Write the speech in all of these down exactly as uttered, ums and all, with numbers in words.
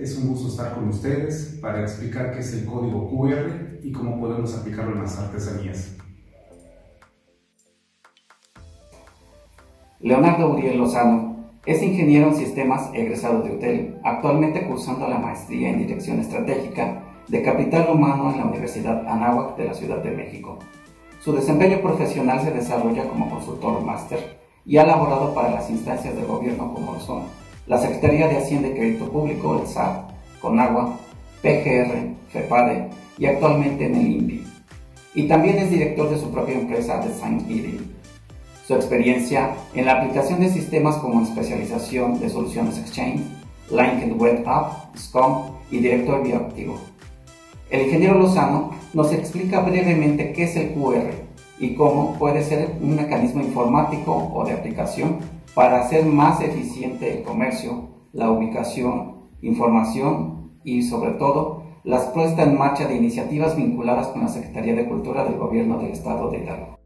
Es un gusto estar con ustedes para explicar qué es el código Q R y cómo podemos aplicarlo en las artesanías. Leonardo Uriel Lozano es ingeniero en sistemas egresado de UTEL, actualmente cursando la maestría en Dirección Estratégica de Capital Humano en la Universidad Anáhuac de la Ciudad de México. Su desempeño profesional se desarrolla como consultor máster y ha laborado para las instancias del gobierno como lo son la Secretaría de Hacienda y Crédito Público, el S A T, CONAGUA, P G R, FEPADE y actualmente en el I N P I. Y también es director de su propia empresa Design Eating. Su experiencia en la aplicación de sistemas como especialización de soluciones Exchange, LinkedIn Web App, Scrum y director bioactivo. El ingeniero Lozano nos explica brevemente qué es el Q R y cómo puede ser un mecanismo informático o de aplicación para hacer más eficiente el comercio, la ubicación, información y, sobre todo, la puesta en marcha de iniciativas vinculadas con la Secretaría de Cultura del Gobierno del Estado de Hidalgo.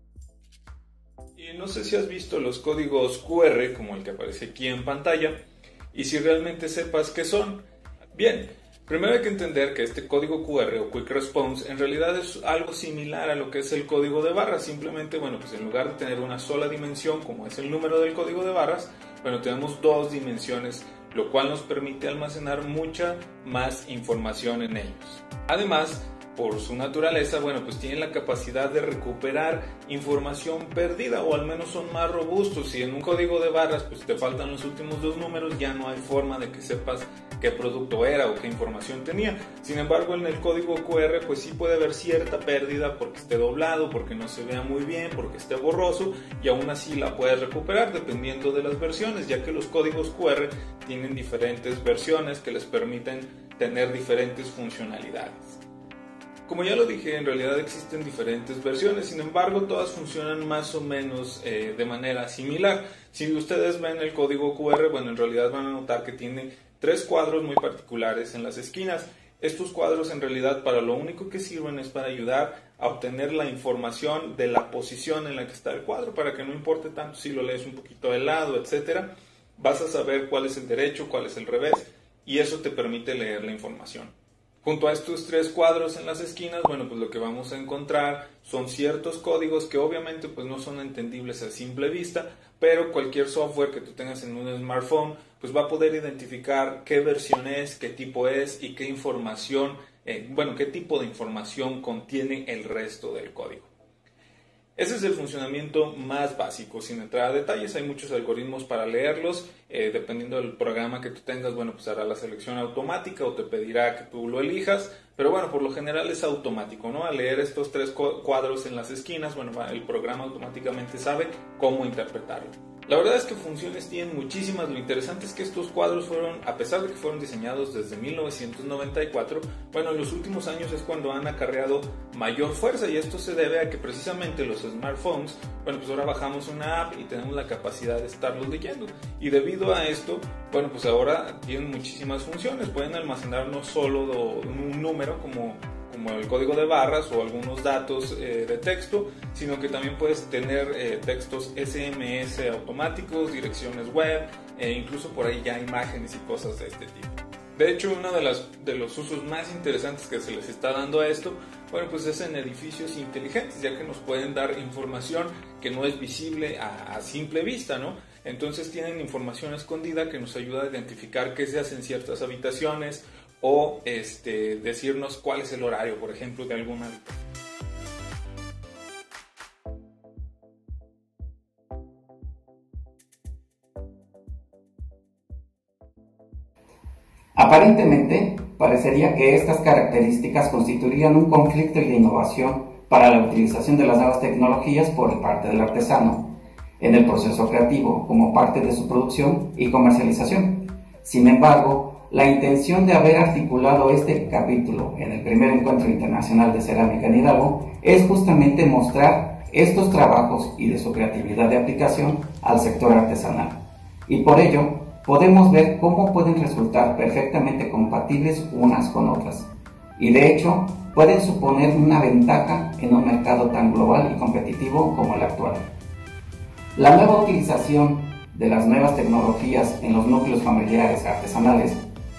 Y no sé si has visto los códigos Q R, como el que aparece aquí en pantalla, y si realmente sepas qué son. Bien, primero hay que entender que este código Q R o Quick Response en realidad es algo similar a lo que es el código de barras. Simplemente, bueno, pues en lugar de tener una sola dimensión como es el número del código de barras, bueno, tenemos dos dimensiones, lo cual nos permite almacenar mucha más información en ellos. Además, por su naturaleza, bueno, pues tienen la capacidad de recuperar información perdida, o al menos son más robustos. Si en un código de barras pues te faltan los últimos dos números, ya no hay forma de que sepas qué producto era o qué información tenía. Sin embargo, en el código Q R pues sí puede haber cierta pérdida porque esté doblado, porque no se vea muy bien, porque esté borroso, y aún así la puedes recuperar dependiendo de las versiones, ya que los códigos Q R tienen diferentes versiones que les permiten tener diferentes funcionalidades. Como ya lo dije, en realidad existen diferentes versiones, sin embargo todas funcionan más o menos eh, de manera similar. Si ustedes ven el código Q R, bueno, en realidad van a notar que tiene tres cuadros muy particulares en las esquinas. Estos cuadros en realidad para lo único que sirven es para ayudar a obtener la información de la posición en la que está el cuadro, para que no importe tanto si lo lees un poquito de lado, etcétera, vas a saber cuál es el derecho, cuál es el revés, y eso te permite leer la información. Junto a estos tres cuadros en las esquinas, bueno, pues lo que vamos a encontrar son ciertos códigos que obviamente pues no son entendibles a simple vista, pero cualquier software que tú tengas en un smartphone pues va a poder identificar qué versión es, qué tipo es y qué información, eh, bueno, qué tipo de información contiene el resto del código. Ese es el funcionamiento más básico, sin entrar a detalles. Hay muchos algoritmos para leerlos, eh, dependiendo del programa que tú tengas, bueno, pues hará la selección automática o te pedirá que tú lo elijas, pero bueno, por lo general es automático, ¿no? Al leer estos tres cuadros en las esquinas, bueno, el programa automáticamente sabe cómo interpretarlo. La verdad es que funciones tienen muchísimas. Lo interesante es que estos cuadros fueron, a pesar de que fueron diseñados desde mil novecientos noventa y cuatro, bueno, en los últimos años es cuando han acarreado mayor fuerza, y esto se debe a que precisamente los smartphones, bueno, pues ahora bajamos una app y tenemos la capacidad de estarlos leyendo, y debido a esto, bueno, pues ahora tienen muchísimas funciones. Pueden almacenar no solo un número como como el código de barras o algunos datos eh, de texto, sino que también puedes tener eh, textos S M S automáticos, direcciones web, e incluso por ahí ya imágenes y cosas de este tipo. De hecho, uno de, las, de los usos más interesantes que se les está dando a esto, bueno, pues es en edificios inteligentes, ya que nos pueden dar información que no es visible a, a simple vista, ¿no? Entonces tienen información escondida que nos ayuda a identificar qué se hace en ciertas habitaciones, o este, decirnos cuál es el horario, por ejemplo, de alguna habitación. Aparentemente, parecería que estas características constituirían un conflicto de innovación para la utilización de las nuevas tecnologías por parte del artesano en el proceso creativo como parte de su producción y comercialización. Sin embargo, la intención de haber articulado este capítulo en el primer encuentro internacional de cerámica en Hidalgo es justamente mostrar estos trabajos y de su creatividad de aplicación al sector artesanal. Y por ello, podemos ver cómo pueden resultar perfectamente compatibles unas con otras. Y de hecho, pueden suponer una ventaja en un mercado tan global y competitivo como el actual. La nueva utilización de las nuevas tecnologías en los núcleos familiares artesanales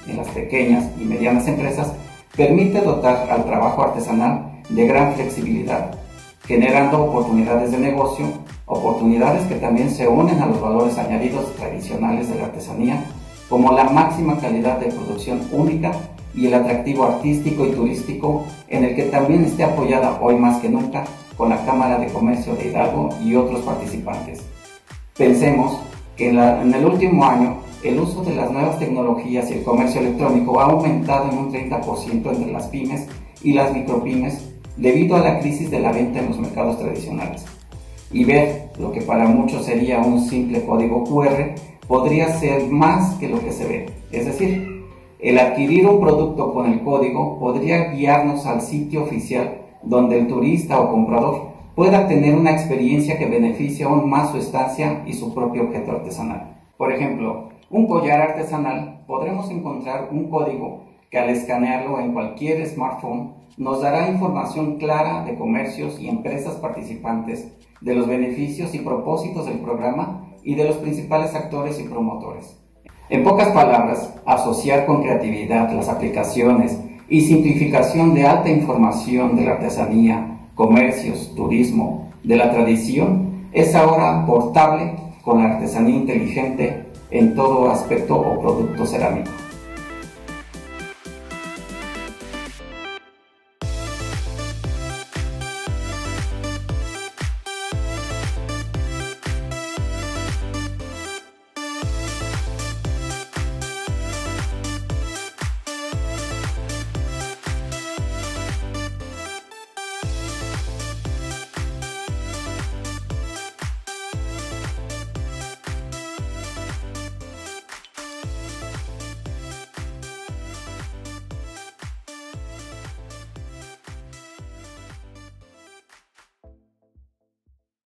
en las pequeñas y medianas empresas permite dotar al trabajo artesanal de gran flexibilidad, generando oportunidades de negocio, oportunidades que también se unen a los valores añadidos tradicionales de la artesanía, como la máxima calidad de producción única y el atractivo artístico y turístico, en el que también esté apoyada hoy más que nunca con la Cámara de Comercio de Hidalgo y otros participantes. Pensemos que en, la, en el último año el uso de las nuevas tecnologías y el comercio electrónico ha aumentado en un treinta por ciento entre las pymes y las micropymes debido a la crisis de la venta en los mercados tradicionales. Y ver lo que para muchos sería un simple código cu erre podría ser más que lo que se ve. Es decir, el adquirir un producto con el código podría guiarnos al sitio oficial donde el turista o comprador pueda tener una experiencia que beneficie aún más su estancia y su propio objeto artesanal. Por ejemplo, un collar artesanal podremos encontrar un código que al escanearlo en cualquier smartphone nos dará información clara de comercios y empresas participantes, de los beneficios y propósitos del programa y de los principales actores y promotores. En pocas palabras, asociar con creatividad las aplicaciones y simplificación de alta información de la artesanía, comercios, turismo, de la tradición, es ahora portable con la artesanía inteligente en todo aspecto o producto cerámico.